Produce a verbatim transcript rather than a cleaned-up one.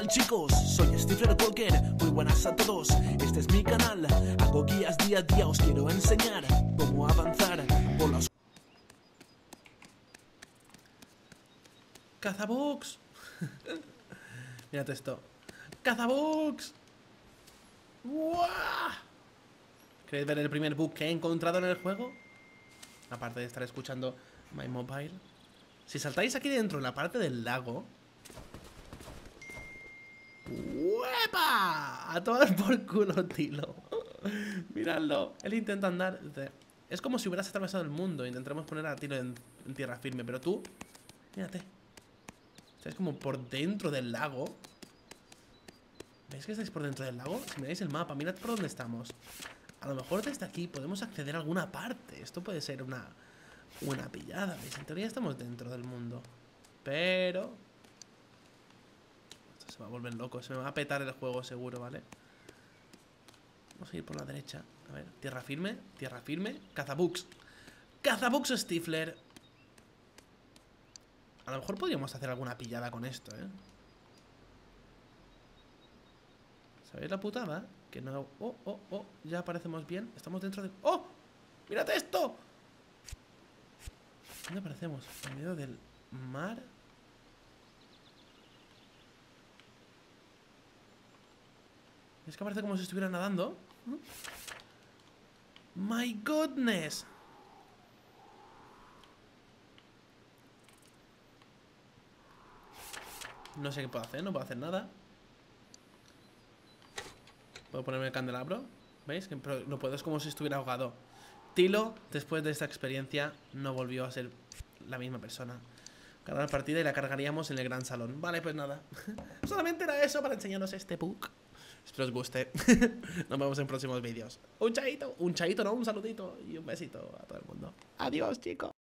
tal, chicos? Soy Stifler Walker, muy buenas a todos. Este es mi canal, hago guías día a día. Os quiero enseñar cómo avanzar por los... ¡Cazabugs! Mírate esto. ¡Cazabugs! ¡Buah! ¿Queréis ver el primer bug que he encontrado en el juego? Aparte de estar escuchando My Mobile. Si saltáis aquí dentro, en la parte del lago... ¡Uepa! A tomar por culo, Tilo. Miradlo. Él intenta andar... Es como si hubieras atravesado el mundo. Intentaremos poner a Tilo en, en tierra firme. Pero tú... Mírate. Estáis como por dentro del lago. ¿Veis que estáis por dentro del lago? Si miráis el mapa, mirad por dónde estamos. A lo mejor desde aquí podemos acceder a alguna parte. Esto puede ser una... Una pillada. ¿Veis? En teoría estamos dentro del mundo. Pero... Se va a volver loco, se me va a petar el juego seguro, ¿vale? Vamos a ir por la derecha. A ver, tierra firme, tierra firme. Cazabugs. Cazabugs Stifler. A lo mejor podríamos hacer alguna pillada con esto, ¿eh? ¿Sabéis la putada? Que no... Oh, oh, oh, ya aparecemos bien. Estamos dentro de... ¡Oh! ¡Mírate esto! ¿Dónde aparecemos? En medio del mar... Es que parece como si estuviera nadando. ¡My goodness! No sé qué puedo hacer, no puedo hacer nada. Puedo ponerme el candelabro. ¿Veis? Que no puedo, es como si estuviera ahogado. Tilo, después de esta experiencia, no volvió a ser la misma persona. Cargar partida y la cargaríamos en el gran salón. Vale, pues nada. Solamente era eso para enseñaros este bug. Espero os guste. Nos vemos en próximos vídeos. Un chaito, un chaito, no, un saludito y un besito a todo el mundo. Adiós, chicos.